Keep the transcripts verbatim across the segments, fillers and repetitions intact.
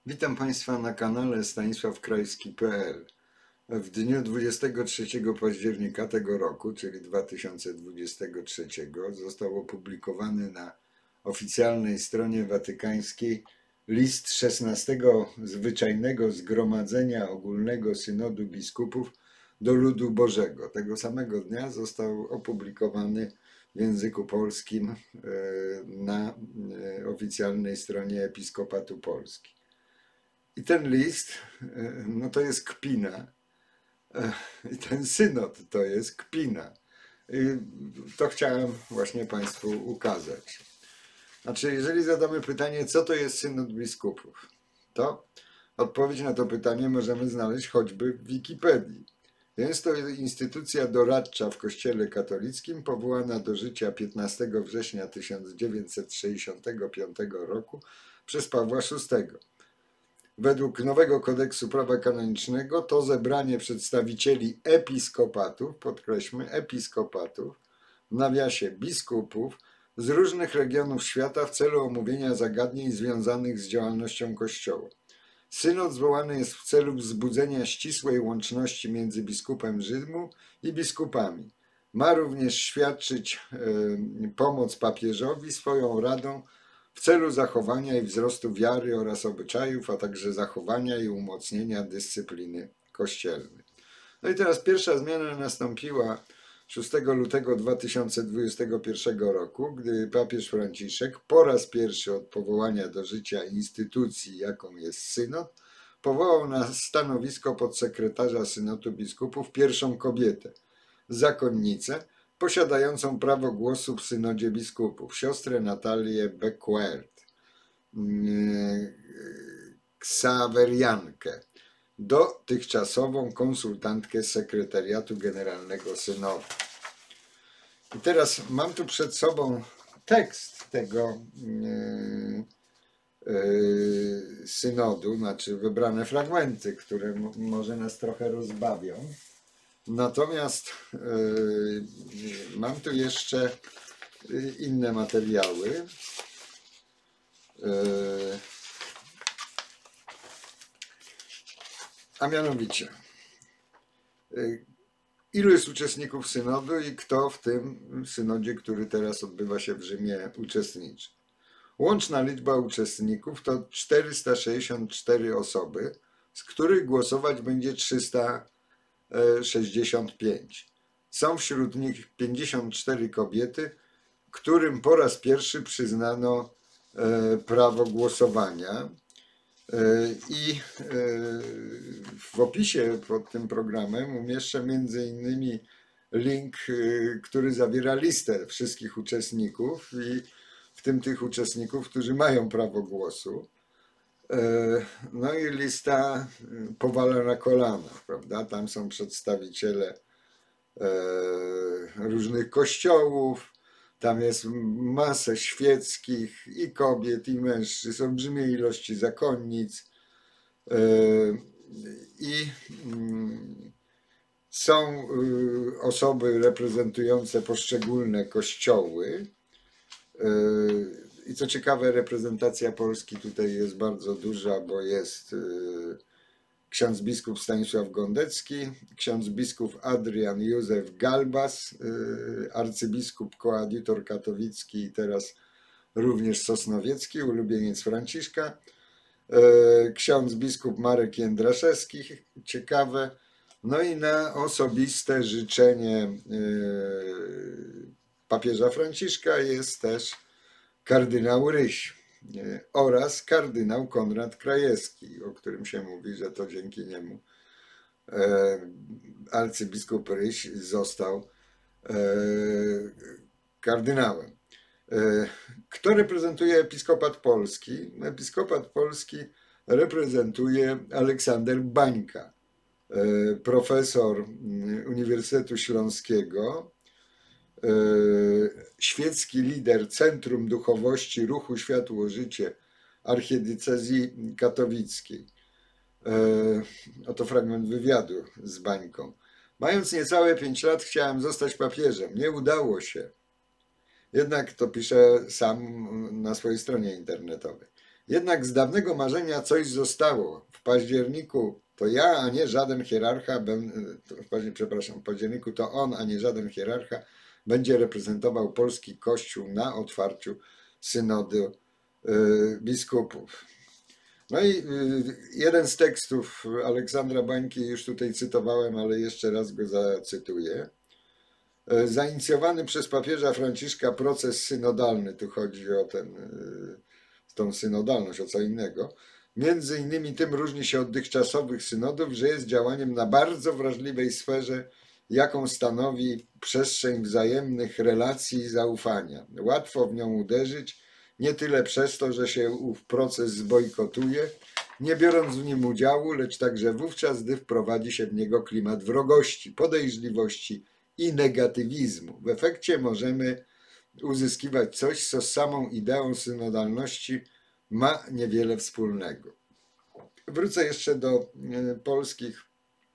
Witam Państwa na kanale stanisław krajski kropka p l. W dniu dwudziestego trzeciego października tego roku, czyli dwa tysiące dwudziestego trzeciego, został opublikowany na oficjalnej stronie watykańskiej list szesnastego Zwyczajnego Zgromadzenia Ogólnego Synodu Biskupów do Ludu Bożego. Tego samego dnia został opublikowany w języku polskim na oficjalnej stronie Episkopatu Polski. I ten list, no to jest kpina. I ten synod to jest kpina. I to chciałem właśnie Państwu ukazać. Znaczy, jeżeli zadamy pytanie, co to jest synod biskupów, to odpowiedź na to pytanie możemy znaleźć choćby w Wikipedii. Jest to instytucja doradcza w Kościele katolickim, powołana do życia piętnastego września tysiąc dziewięćset sześćdziesiątego piątego roku przez Pawła szóstego. Według nowego kodeksu prawa kanonicznego to zebranie przedstawicieli episkopatów, podkreślmy episkopatów, w nawiasie biskupów, z różnych regionów świata w celu omówienia zagadnień związanych z działalnością Kościoła. Synod zwołany jest w celu wzbudzenia ścisłej łączności między biskupem Rzymu i biskupami. Ma również świadczyć y, pomoc papieżowi swoją radą w celu zachowania i wzrostu wiary oraz obyczajów, a także zachowania i umocnienia dyscypliny kościelnej. No i teraz pierwsza zmiana nastąpiła szóstego lutego dwa tysiące dwudziestego pierwszego roku, gdy papież Franciszek po raz pierwszy od powołania do życia instytucji, jaką jest synod, powołał na stanowisko podsekretarza synodu biskupów pierwszą kobietę, zakonnicę, posiadającą prawo głosu w synodzie biskupów, siostrę Natalię Bequert, ksaweriankę, dotychczasową konsultantkę sekretariatu generalnego synodu. I teraz mam tu przed sobą tekst tego yy, yy, synodu, znaczy wybrane fragmenty, które może nas trochę rozbawią. Natomiast yy, mam tu jeszcze inne materiały. Yy, a mianowicie, yy, ilu jest uczestników synodu i kto w tym synodzie, który teraz odbywa się w Rzymie, uczestniczy. Łączna liczba uczestników to czterysta sześćdziesiąt cztery osoby, z których głosować będzie trzysta sześćdziesiąt pięć. Są wśród nich pięćdziesiąt cztery kobiety, którym po raz pierwszy przyznano prawo głosowania. I w opisie pod tym programem umieszczę między innymi link, który zawiera listę wszystkich uczestników i w tym tych uczestników, którzy mają prawo głosu. No i lista powala na kolana, prawda? Tam są przedstawiciele różnych kościołów, tam jest masę świeckich i kobiet, i mężczyzn, olbrzymie ilości zakonnic i są osoby reprezentujące poszczególne kościoły. I co ciekawe, reprezentacja Polski tutaj jest bardzo duża, bo jest ksiądz biskup Stanisław Gondecki, ksiądz biskup Adrian Józef Galbas, arcybiskup koadiutor katowicki i teraz również sosnowiecki, ulubieniec Franciszka, ksiądz biskup Marek Jędraszewski, ciekawe, no i na osobiste życzenie papieża Franciszka jest też kardynał Ryś oraz kardynał Konrad Krajewski, o którym się mówi, że to dzięki niemu arcybiskup Ryś został kardynałem. Kto reprezentuje Episkopat Polski? Episkopat Polski reprezentuje Aleksander Bańka, profesor Uniwersytetu Śląskiego, świecki lider Centrum Duchowości Ruchu Światło-Życie archidiecezji katowickiej. Oto fragment wywiadu z Bańką. Mając niecałe pięć lat chciałem zostać papieżem. Nie udało się. Jednak to pisze sam na swojej stronie internetowej. Jednak z dawnego marzenia coś zostało. W październiku to ja, a nie żaden hierarcha, ben, przepraszam, w październiku to on, a nie żaden hierarcha będzie reprezentował polski Kościół na otwarciu synodu y, biskupów. No i y, jeden z tekstów Aleksandra Bańki już tutaj cytowałem, ale jeszcze raz go zacytuję. Zainicjowany przez papieża Franciszka proces synodalny, tu chodzi o ten, tą synodalność, o co innego, między innymi tym różni się od dotychczasowych synodów, że jest działaniem na bardzo wrażliwej sferze, jaką stanowi przestrzeń wzajemnych relacji i zaufania. Łatwo w nią uderzyć, nie tyle przez to, że się ów proces zbojkotuje, nie biorąc w nim udziału, lecz także wówczas, gdy wprowadzi się w niego klimat wrogości, podejrzliwości i negatywizmu. W efekcie możemy uzyskiwać coś, co z samą ideą synodalności ma niewiele wspólnego. Wrócę jeszcze do polskich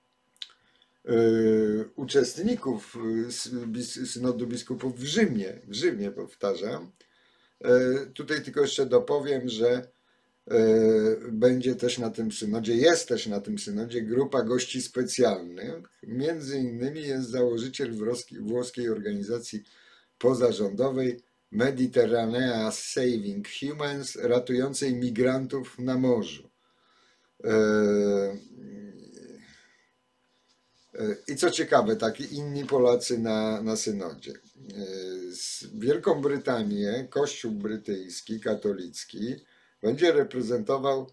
uczestników synodu biskupów w Rzymie, w Rzymie powtarzam. Tutaj tylko jeszcze dopowiem, że będzie też na tym synodzie, jest też na tym synodzie grupa gości specjalnych. Między innymi jest założyciel włoskiej organizacji pozarządowej Mediterranea Saving Humans, ratującej migrantów na morzu. I co ciekawe, taki inni Polacy na, na synodzie. Wielką Brytanię, Kościół brytyjski, katolicki, będzie reprezentował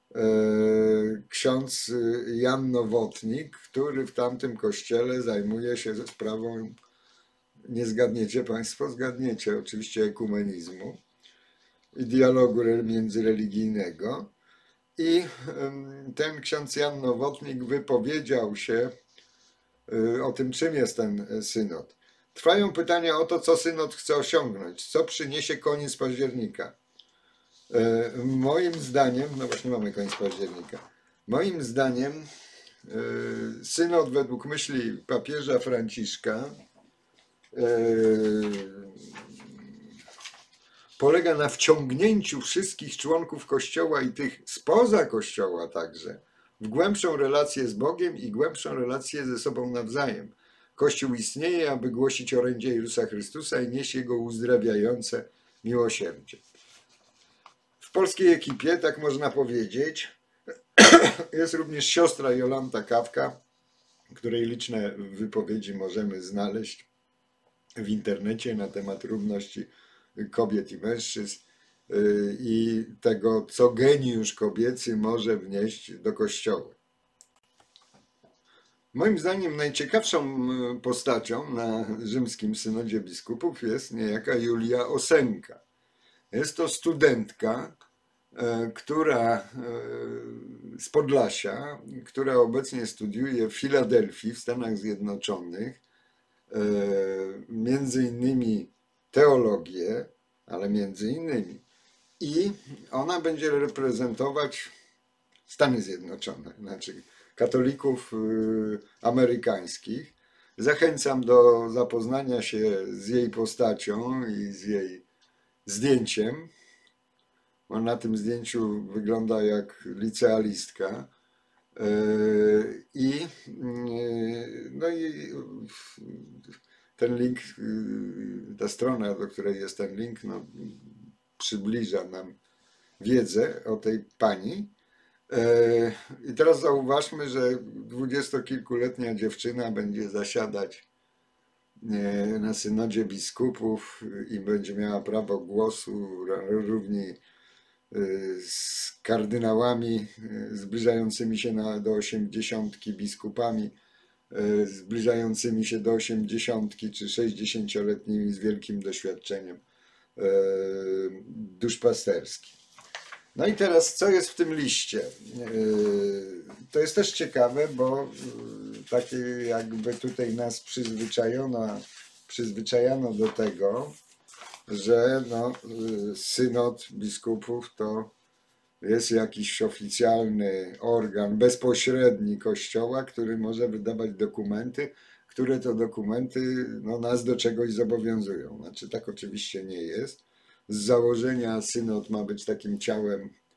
ksiądz Jan Nowotnik, który w tamtym kościele zajmuje się sprawą, nie zgadniecie Państwo, zgadniecie oczywiście, ekumenizmu i dialogu międzyreligijnego. I ten ksiądz Jan Nowotnik wypowiedział się o tym, czym jest ten synod. Trwają pytania o to, co synod chce osiągnąć, co przyniesie koniec października. Moim zdaniem, no właśnie mamy koniec października, moim zdaniem synod według myśli papieża Franciszka polega na wciągnięciu wszystkich członków Kościoła i tych spoza Kościoła także w głębszą relację z Bogiem i głębszą relację ze sobą nawzajem. Kościół istnieje, aby głosić orędzie Jezusa Chrystusa i nieść Jego uzdrawiające miłosierdzie. W polskiej ekipie, tak można powiedzieć, jest również siostra Jolanta Kawka, której liczne wypowiedzi możemy znaleźć w internecie na temat równości kobiet i mężczyzn i tego, co geniusz kobiecy może wnieść do Kościoła. Moim zdaniem najciekawszą postacią na rzymskim synodzie biskupów jest niejaka Julia Osenka. Jest to studentka, która z Podlasia, która obecnie studiuje w Filadelfii w Stanach Zjednoczonych, między innymi teologię, ale między innymi. I ona będzie reprezentować Stany Zjednoczone, znaczy katolików amerykańskich. Zachęcam do zapoznania się z jej postacią i z jej zdjęciem. On na tym zdjęciu wygląda jak licealistka. I, no i ten link, ta strona, do której jest ten link, no, przybliża nam wiedzę o tej pani. I teraz zauważmy, że dwudziestokilkuletnia dziewczyna będzie zasiadać na synodzie biskupów i będzie miała prawo głosu równi z kardynałami zbliżającymi się na, do osiemdziesiątki, biskupami zbliżającymi się do osiemdziesiątki czy sześćdziesięcioletnimi z wielkim doświadczeniem duszpasterskim. No i teraz, co jest w tym liście? To jest też ciekawe, bo takie jakby tutaj nas przyzwyczajono, przyzwyczajano do tego, że no, synod biskupów to jest jakiś oficjalny organ bezpośredni Kościoła, który może wydawać dokumenty, które to dokumenty no, nas do czegoś zobowiązują. Znaczy tak oczywiście nie jest. Z założenia synod ma być takim ciałem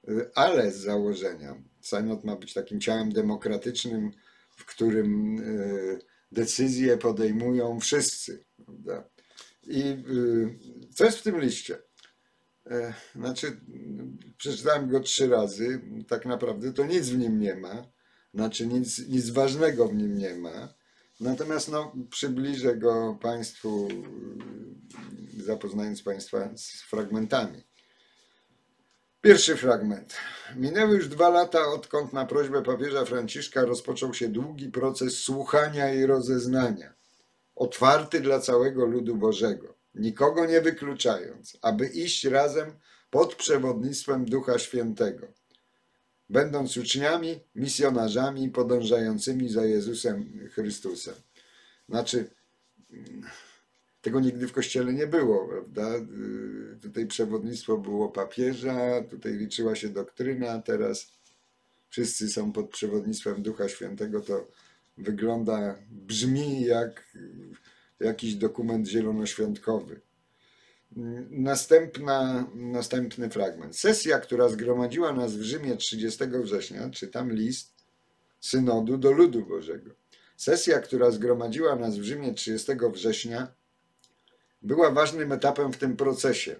ale z założenia synod ma być takim ciałem demokratycznym, w którym decyzje podejmują wszyscy. Prawda? I co jest w tym liście? Znaczy, przeczytałem go trzy razy, tak naprawdę to nic w nim nie ma, znaczy nic, nic ważnego w nim nie ma, natomiast no, przybliżę go Państwu, zapoznając Państwa z fragmentami. Pierwszy fragment. Minęły już dwa lata, odkąd na prośbę papieża Franciszka rozpoczął się długi proces słuchania i rozeznania, otwarty dla całego ludu Bożego, nikogo nie wykluczając, aby iść razem pod przewodnictwem Ducha Świętego, będąc uczniami, misjonarzami podążającymi za Jezusem Chrystusem. Znaczy, tego nigdy w Kościele nie było, prawda? Tutaj przewodnictwo było papieża, tutaj liczyła się doktryna, teraz wszyscy są pod przewodnictwem Ducha Świętego, to wygląda, brzmi jak jakiś dokument zielonoświątkowy. Następna, następny fragment. Sesja, która zgromadziła nas w Rzymie trzydziestego września, czytam list synodu do ludu Bożego. Sesja, która zgromadziła nas w Rzymie trzydziestego września, była ważnym etapem w tym procesie.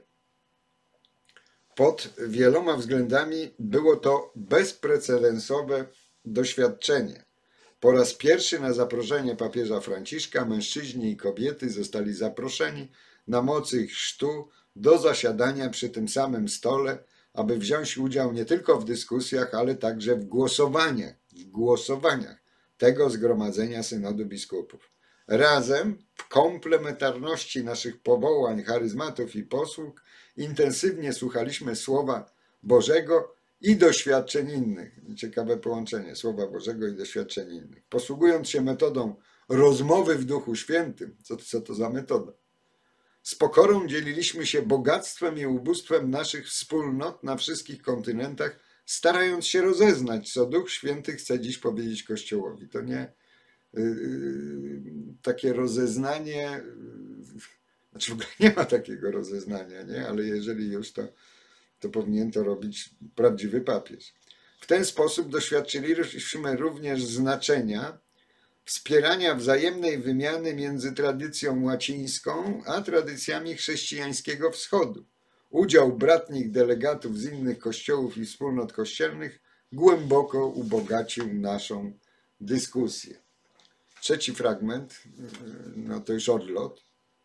Pod wieloma względami było to bezprecedensowe doświadczenie. Po raz pierwszy na zaproszenie papieża Franciszka mężczyźni i kobiety zostali zaproszeni na mocy chrztu do zasiadania przy tym samym stole, aby wziąć udział nie tylko w dyskusjach, ale także w głosowaniach, w głosowaniach tego zgromadzenia synodu biskupów. Razem, w komplementarności naszych powołań, charyzmatów i posług, intensywnie słuchaliśmy Słowa Bożego i doświadczeń innych. Ciekawe połączenie Słowa Bożego i doświadczeń innych. Posługując się metodą rozmowy w Duchu Świętym, co, co to za metoda? Z pokorą dzieliliśmy się bogactwem i ubóstwem naszych wspólnot na wszystkich kontynentach, starając się rozeznać, co Duch Święty chce dziś powiedzieć Kościołowi. To nie yy, takie rozeznanie, yy, znaczy w ogóle nie ma takiego rozeznania, nie? Ale jeżeli już, to, to powinien to robić prawdziwy papież. W ten sposób doświadczyliśmy również znaczenia wspierania wzajemnej wymiany między tradycją łacińską a tradycjami chrześcijańskiego wschodu. Udział bratnich delegatów z innych kościołów i wspólnot kościelnych głęboko ubogacił naszą dyskusję. Trzeci fragment, no to już odlot.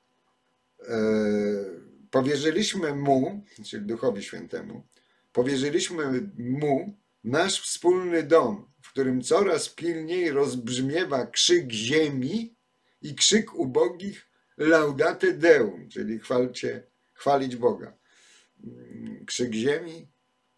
Powierzyliśmy mu, czyli Duchowi Świętemu, powierzyliśmy mu nasz wspólny dom, w którym coraz pilniej rozbrzmiewa krzyk ziemi i krzyk ubogich laudate Deum, czyli chwalcie, chwalić Boga. Krzyk ziemi.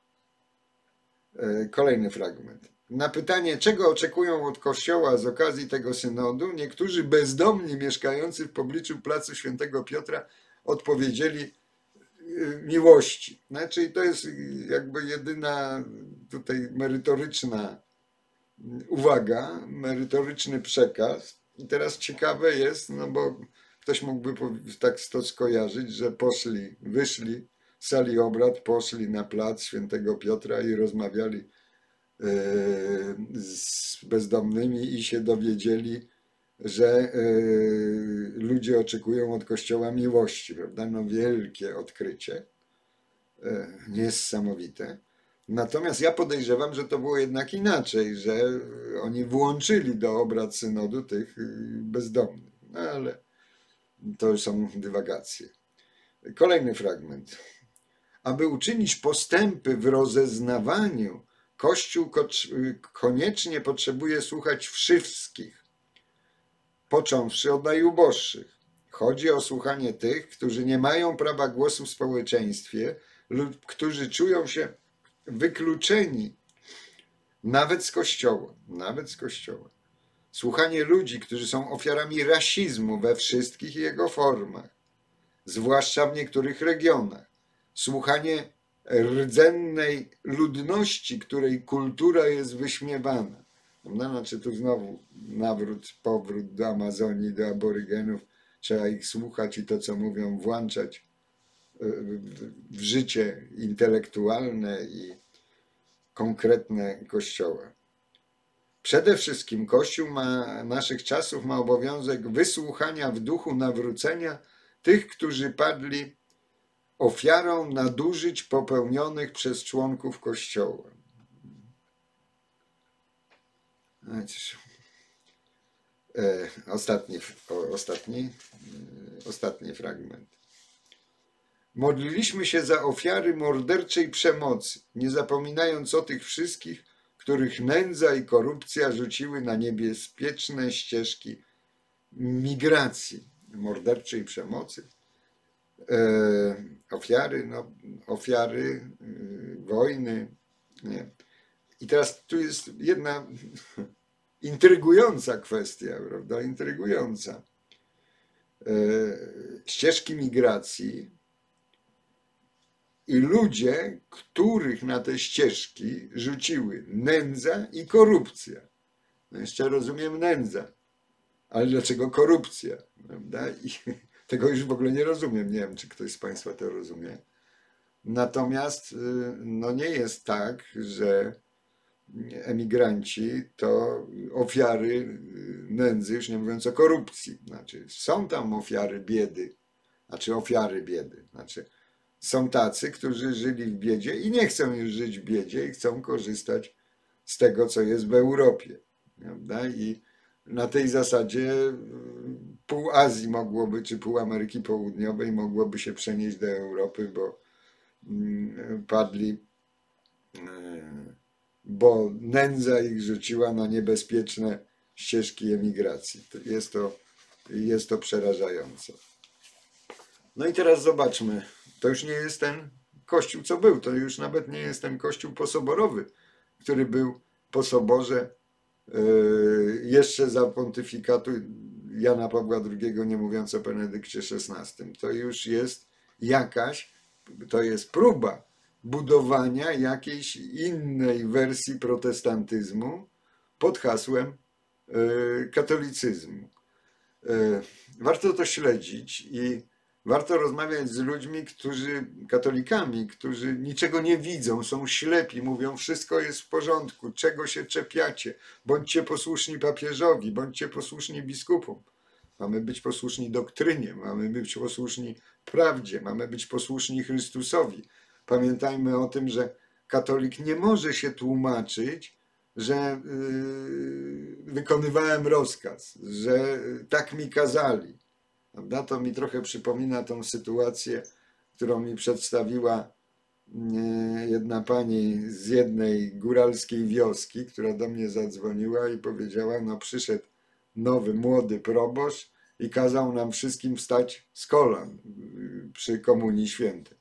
Kolejny fragment. Na pytanie, czego oczekują od Kościoła z okazji tego synodu, niektórzy bezdomni mieszkający w pobliczu placu Świętego Piotra odpowiedzieli miłości. Znaczy, to jest jakby jedyna tutaj merytoryczna uwaga, merytoryczny przekaz. I teraz ciekawe jest, no bo ktoś mógłby tak to skojarzyć, że poszli, wyszli z sali obrad, poszli na plac Świętego Piotra i rozmawiali z bezdomnymi i się dowiedzieli, że ludzie oczekują od Kościoła miłości, prawda? No wielkie odkrycie, niesamowite. Natomiast ja podejrzewam, że to było jednak inaczej, że oni włączyli do obrad synodu tych bezdomnych. No ale to już są dywagacje. Kolejny fragment. Aby uczynić postępy w rozeznawaniu, Kościół koniecznie potrzebuje słuchać wszystkich, począwszy od najuboższych. Chodzi o słuchanie tych, którzy nie mają prawa głosu w społeczeństwie lub którzy czują się wykluczeni nawet z Kościoła, nawet z Kościoła. Słuchanie ludzi, którzy są ofiarami rasizmu we wszystkich jego formach, zwłaszcza w niektórych regionach. Słuchanie rdzennej ludności, której kultura jest wyśmiewana. No, znaczy tu znowu nawrót, powrót do Amazonii, do aborygenów. Trzeba ich słuchać i to, co mówią, włączać w życie intelektualne i konkretne Kościoła. Przede wszystkim Kościół ma, naszych czasów ma obowiązek wysłuchania w duchu nawrócenia tych, którzy padli ofiarą nadużyć popełnionych przez członków Kościoła. E, ostatni, o, ostatni, e, ostatni fragment. Modliliśmy się za ofiary morderczej przemocy, nie zapominając o tych wszystkich, których nędza i korupcja rzuciły na niebezpieczne ścieżki migracji, morderczej przemocy. E, ofiary, no, ofiary y, wojny. Nie. I teraz tu jest jedna intrygująca kwestia, prawda? Intrygująca. E, ścieżki migracji i ludzie, których na te ścieżki rzuciły nędza i korupcja. No jeszcze rozumiem nędza, ale dlaczego korupcja? Prawda? I tego już w ogóle nie rozumiem. Nie wiem, czy ktoś z Państwa to rozumie. Natomiast no nie jest tak, że emigranci to ofiary nędzy, już nie mówiąc o korupcji. Znaczy, są tam ofiary biedy, znaczy ofiary biedy. Znaczy, są tacy, którzy żyli w biedzie i nie chcą już żyć w biedzie i chcą korzystać z tego, co jest w Europie. Prawda? I na tej zasadzie pół Azji mogłoby, czy pół Ameryki Południowej mogłoby się przenieść do Europy, bo padli, bo nędza ich rzuciła na niebezpieczne ścieżki emigracji. Jest to, jest to przerażające. No i teraz zobaczmy, to już nie jest ten kościół, co był, to już nawet nie jest ten kościół posoborowy, który był po soborze jeszcze za pontyfikatu Jana Pawła drugiego, nie mówiąc o Benedykcie szesnastym. To już jest jakaś, to jest próba budowania jakiejś innej wersji protestantyzmu pod hasłem katolicyzmu. Warto to śledzić i warto rozmawiać z ludźmi, którzy, katolikami, którzy niczego nie widzą, są ślepi, mówią, wszystko jest w porządku, czego się czepiacie, bądźcie posłuszni papieżowi, bądźcie posłuszni biskupom. Mamy być posłuszni doktrynie, mamy być posłuszni prawdzie, mamy być posłuszni Chrystusowi. Pamiętajmy o tym, że katolik nie może się tłumaczyć, że yy, wykonywałem rozkaz, że tak mi kazali. Prawda? To mi trochę przypomina tą sytuację, którą mi przedstawiła jedna pani z jednej góralskiej wioski, która do mnie zadzwoniła i powiedziała, no przyszedł nowy, młody proboszcz i kazał nam wszystkim wstać z kolan przy Komunii Świętej.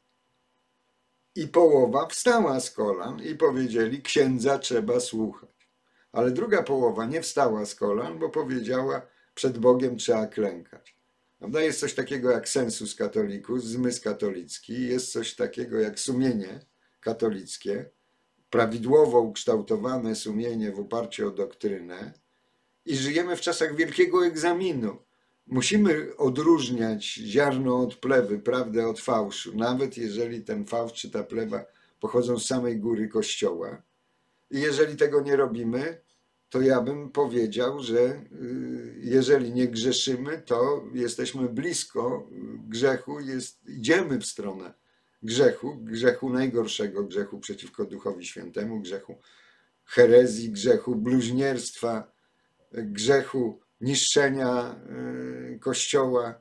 I połowa wstała z kolan i powiedzieli, księdza trzeba słuchać. Ale druga połowa nie wstała z kolan, bo powiedziała, przed Bogiem trzeba klękać. Prawda? Jest coś takiego jak sensus catholicus, zmysł katolicki, jest coś takiego jak sumienie katolickie, prawidłowo ukształtowane sumienie w oparciu o doktrynę i żyjemy w czasach wielkiego egzaminu. Musimy odróżniać ziarno od plewy, prawdę od fałszu, nawet jeżeli ten fałsz czy ta plewa pochodzą z samej góry Kościoła. I jeżeli tego nie robimy, to ja bym powiedział, że jeżeli nie grzeszymy, to jesteśmy blisko grzechu, jest, idziemy w stronę grzechu, grzechu najgorszego, grzechu przeciwko Duchowi Świętemu, grzechu herezji, grzechu bluźnierstwa, grzechu niszczenia Kościoła.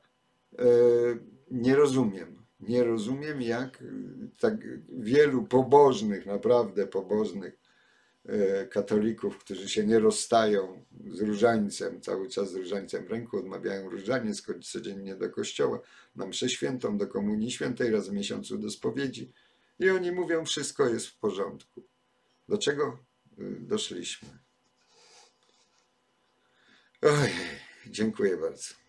Nie rozumiem, nie rozumiem, jak tak wielu pobożnych, naprawdę pobożnych katolików, którzy się nie rozstają z różańcem, cały czas z różańcem w ręku, odmawiają różaniec codziennie do kościoła, na mszę świętą, do Komunii Świętej, raz w miesiącu do spowiedzi i oni mówią, wszystko jest w porządku. Do czego doszliśmy? Oj, dziękuję bardzo.